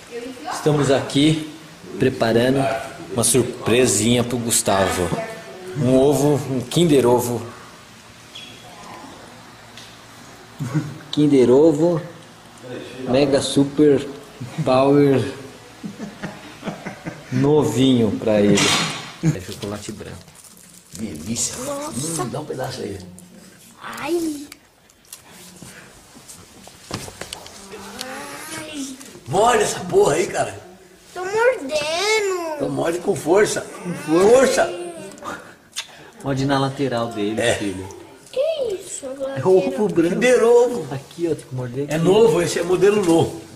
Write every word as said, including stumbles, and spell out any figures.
Estamos aqui preparando uma surpresinha pro Gustavo. Um ovo, um Kinder Ovo. Kinder Ovo Mega Super Power novinho pra ele. É chocolate branco. Delícia. Nossa. Hum, dá um pedaço aí. Ai. Ai. Morde essa porra aí, cara. Tô mordendo. Então morde com força. Com força. Pode ir na lateral dele, É. filho. Que isso? É ovo branco. Kinder Ovo. Aqui, ó, tem que morder aqui. É novo, esse é modelo novo.